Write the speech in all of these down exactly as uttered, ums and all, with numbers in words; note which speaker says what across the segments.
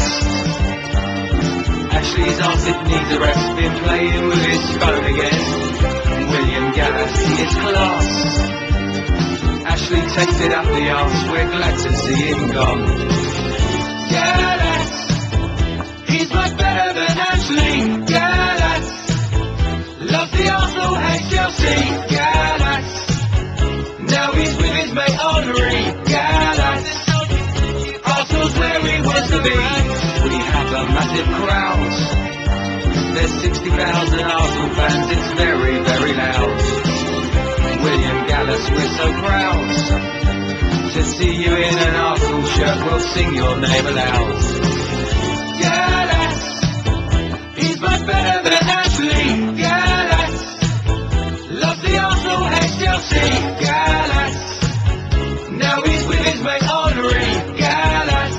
Speaker 1: Ashley's arse, it needs a rest. Been playing with his phone again. William Gallas, he is class. Ashley takes it up the arse. We're glad to see him gone. Gallas, he's much better than Ashley. Gallas, loves the Arsenal, hates Chelsea. Gallas, now he's with his mate Henry. Gallas, Arsenal's where he wants to be. We have a massive crowd. There's sixty thousand Arsenal fans, it's very, very loud. William Gallas, we're so proud to see you in an Arsenal shirt, we'll sing your name aloud. Gallas, he's much better than Ashley. Gallas, loves the Arsenal, hates Chelsea. Gallas, now he's with his mate Henry. Gallas,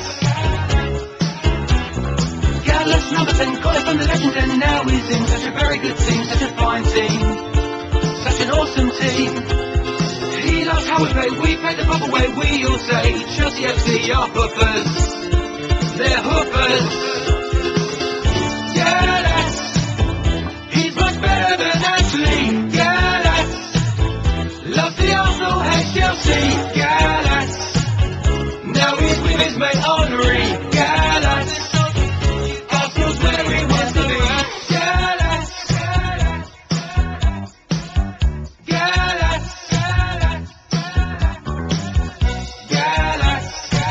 Speaker 1: Gallas number ten, got it from the legend and now he's in such a very good team, such a fine team, such an awesome team. He loves how we play, we play the proper way, we all say Chelsea F C are hoopers, they're hoopers. Gallas, he's much better than Ashley. Gallas, loves the Arsenal, hates Chelsea. Gallas, now he's with his mate Henry. Gallas, Arsenal's where he wants to be. Gallas, Gallas, Gallas,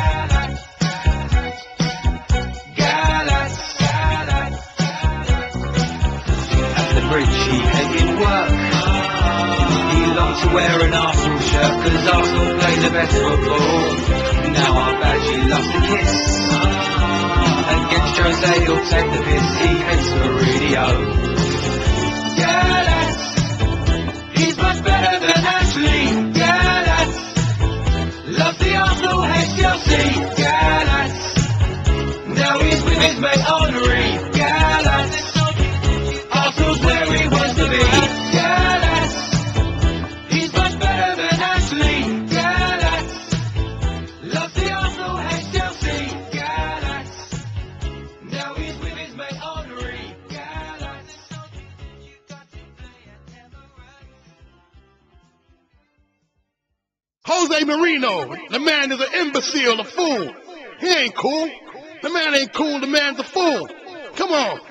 Speaker 1: Gallas, Gallas. At the bridge he hated work. He longed to wear an Arsenal shirt, cause Arsenal play the best football. Now our badge he loves to kiss. Against Jose he'll take the piss, he hates Mourinho. Gallas, he's much better than Ashley. Gallas, loves the Arsenal, hates Chelsea. Gallas, now he's with his mate Henry. Gallas, Arsenal's where he wants to be. Gallas, he's much better than Ashley. Gallas, loves the Arsenal, hates Chelsea. Gallas, now he's with his mate Henry. Gallas, you got to play at Emirates.
Speaker 2: Jose Mourinho, the man is an imbecile, a fool. He ain't cool. The man ain't cool, the man's a fool. Come on.